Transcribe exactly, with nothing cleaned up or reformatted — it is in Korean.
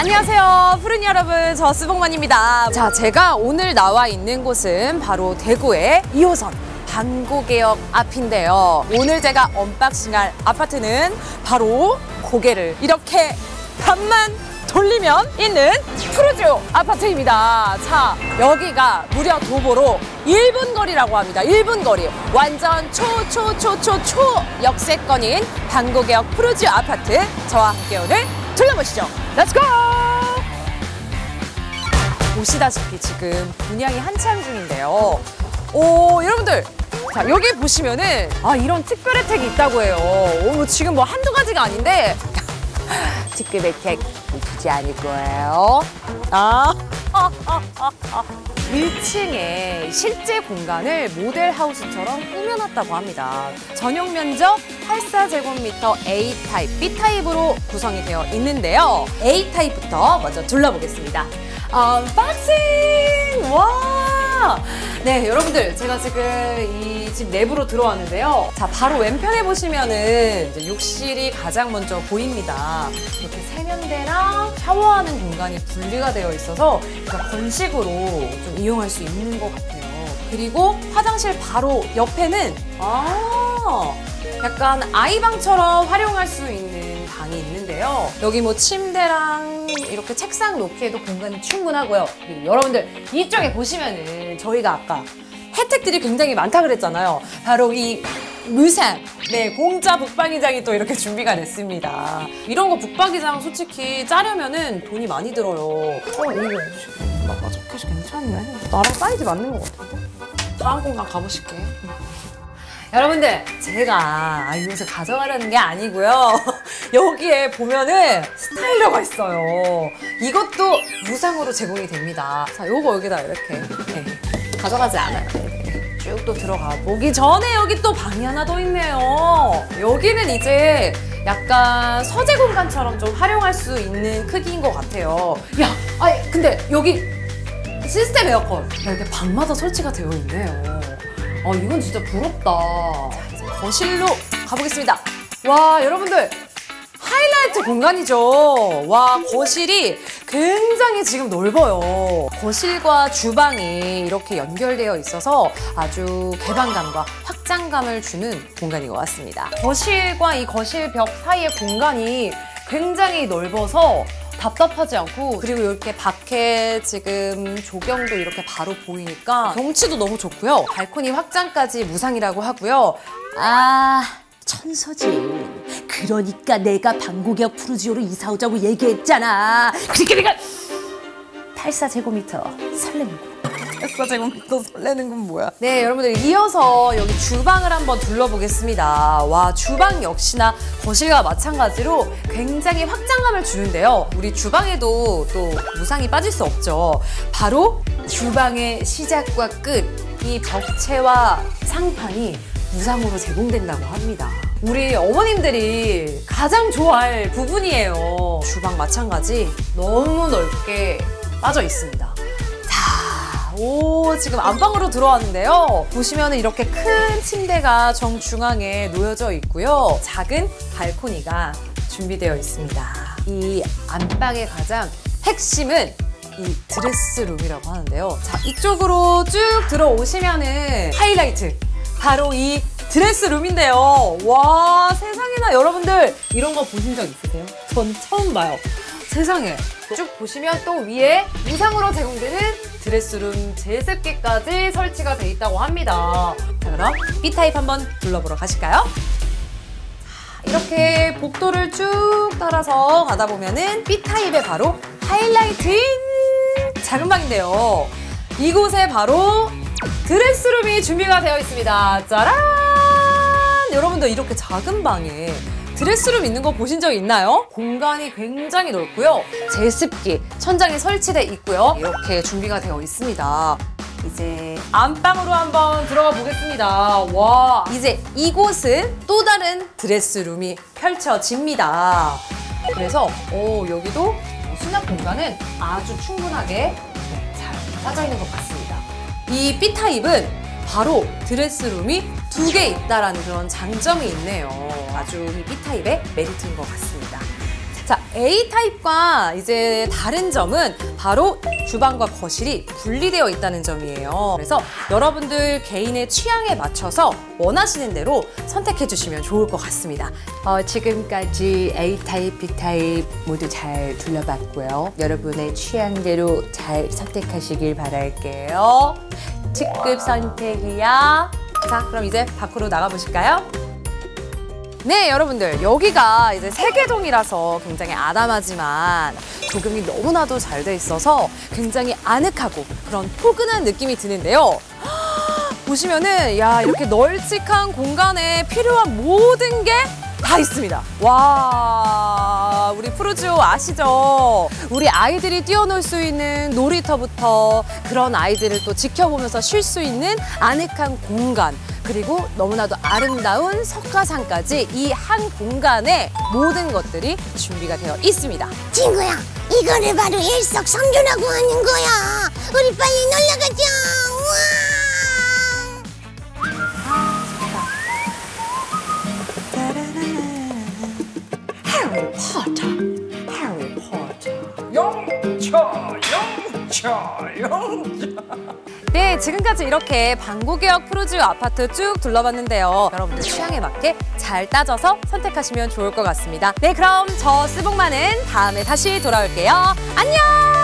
안녕하세요 푸른 여러분, 저 스봉만입니다. 자, 제가 오늘 나와 있는 곳은 바로 대구의 이 호선 반고개역 앞인데요. 오늘 제가 언박싱할 아파트는 바로 고개를 이렇게 반만 돌리면 있는 푸르지오 아파트입니다. 자, 여기가 무려 도보로 일 분 거리라고 합니다. 일 분 거리. 완전 초 초 초 초 초 역세권인 반고개역 푸르지오 아파트, 저와 함께 오늘 둘러보시죠. 렛츠고! 보시다시피 지금 분양이 한창 중인데요. 오, 여러분들, 자, 여기 보시면은 아, 이런 특별 혜택이 있다고 해요. 오, 지금 뭐 한두 가지가 아닌데 특급 혜택 주지 않을 거예요. 아, 일 층에 실제 공간을 모델하우스처럼 꾸며놨다고 합니다. 전용 면적 팔십사 제곱미터 A 타입, B 타입으로 구성이 되어 있는데요. A 타입부터 먼저 둘러보겠습니다. 언박싱! 와! 네, 여러분들, 제가 지금 이 집 내부로 들어왔는데요. 자, 바로 왼편에 보시면은 이제 욕실이 가장 먼저 보입니다. 이렇게 세면대랑 샤워하는 공간이 분리가 되어 있어서 건식으로 좀 이용할 수 있는 것 같아요. 그리고 화장실 바로 옆에는 아, 약간 아이방처럼 활용할 수 있는 방이 있는데요. 여기 뭐 침대랑 이렇게 책상 놓기에도 공간이 충분하고요. 그리고 여러분들 이쪽에 보시면은 저희가 아까 혜택들이 굉장히 많다 그랬잖아요. 바로 이 무상, 네, 공짜 북박이장이 또 이렇게 준비가 됐습니다. 이런 거 북박이장 솔직히 짜려면은 돈이 많이 들어요. 어, 이거 나 마저켓이 괜찮네. 나랑 사이즈 맞는 것 같은데? 다음 공간 가보실게. 여러분들, 제가 이곳을 가져가려는 게 아니고요. 여기에 보면은 스타일러가 있어요. 이것도 무상으로 제공이 됩니다. 자, 요거 여기다 이렇게 네, 가져가지 않아요. 쭉 또 들어가 보기 전에 여기 또 방이 하나 더 있네요. 여기는 이제 약간 서재 공간처럼 좀 활용할 수 있는 크기인 것 같아요. 야, 아니 근데 여기 시스템 에어컨 이렇게 방마다 설치가 되어 있네요. 아, 이건 진짜 부럽다. 자, 이제 거실로 가보겠습니다. 와, 여러분들, 하이라이트 공간이죠. 와, 거실이 굉장히 지금 넓어요. 거실과 주방이 이렇게 연결되어 있어서 아주 개방감과 확장감을 주는 공간인 것 같습니다. 거실과 이 거실 벽 사이의 공간이 굉장히 넓어서 답답하지 않고, 그리고 이렇게 밖에 지금 조경도 이렇게 바로 보이니까 경치도 너무 좋고요. 발코니 확장까지 무상이라고 하고요. 아, 천서진. 그러니까 내가 반고개역 푸르지오로 이사 오자고 얘기했잖아. 그러니까 내가 팔십사 제곱미터 설레는 거. 팔십사 제곱미터 설레는 건 뭐야? 네, 여러분들, 이어서 여기 주방을 한번 둘러보겠습니다. 와, 주방 역시나 거실과 마찬가지로 굉장히 확장감을 주는데요. 우리 주방에도 또 무상이 빠질 수 없죠. 바로 주방의 시작과 끝, 이 벽체와 상판이 무상으로 제공된다고 합니다. 우리 어머님들이 가장 좋아할 부분이에요. 주방 마찬가지 너무 넓게 빠져 있습니다. 자, 오, 지금 안방으로 들어왔는데요. 보시면 이렇게 큰 침대가 정중앙에 놓여져 있고요. 작은 발코니가 준비되어 있습니다. 이 안방의 가장 핵심은 이 드레스룸이라고 하는데요. 자, 이쪽으로 쭉 들어오시면은 하이라이트, 바로 이 드레스룸인데요. 와, 세상에나, 여러분들 이런 거 보신 적 있으세요? 전 처음 봐요. 세상에. 쭉 보시면 또 위에 무상으로 제공되는 드레스룸 제습기까지 설치가 돼 있다고 합니다. 자, 그럼 B 타입 한번 둘러보러 가실까요? 자, 이렇게 복도를 쭉 따라서 가다 보면은 B 타입의 바로 하이라이트인 작은 방인데요. 이곳에 바로 드레스룸이 준비가 되어 있습니다. 짜란! 여러분들, 이렇게 작은 방에 드레스룸 있는 거 보신 적 있나요? 공간이 굉장히 넓고요. 제습기 천장에 설치돼 있고요. 이렇게 준비가 되어 있습니다. 이제 안방으로 한번 들어가 보겠습니다. 와, 이제 이곳은 또 다른 드레스룸이 펼쳐집니다. 그래서 오, 여기도 수납 공간은 아주 충분하게 잘 짜져 있는 것 같습니다. 이 B 타입은 바로 드레스룸이 두 개 있다라는 그런 장점이 있네요. 아주 이 B 타입의 메리트인 것 같습니다. 자, 자, A 타입과 이제 다른 점은 바로 주방과 거실이 분리되어 있다는 점이에요. 그래서 여러분들 개인의 취향에 맞춰서 원하시는 대로 선택해 주시면 좋을 것 같습니다. 어, 지금까지 A 타입, B 타입 모두 잘 둘러봤고요. 여러분의 취향대로 잘 선택하시길 바랄게요. 특급 선택이야. 자, 그럼 이제 밖으로 나가보실까요? 네, 여러분들 여기가 이제 세계동이라서 굉장히 아담하지만 조경이 너무나도 잘 돼 있어서 굉장히 아늑하고 그런 포근한 느낌이 드는데요. 보시면은 야, 이렇게 널찍한 공간에 필요한 모든 게 다 있습니다. 와, 우리 푸르지오 아시죠? 우리 아이들이 뛰어놀 수 있는 놀이터부터 그런 아이들을 또 지켜보면서 쉴 수 있는 아늑한 공간, 그리고 너무나도 아름다운 석가산까지 이 한 공간에 모든 것들이 준비가 되어 있습니다. 친구야, 이거를 바로 일석삼조라고 하는 거야. 우리 빨리 놀러 가자. 우와! 해리포터, 해리포터. 영차, 영차, 영차. 네, 지금까지 이렇게 방구개혁 푸르지오 아파트 쭉 둘러봤는데요. 여러분들 취향에 맞게 잘 따져서 선택하시면 좋을 것 같습니다. 네, 그럼 저 스봉마는 다음에 다시 돌아올게요. 안녕!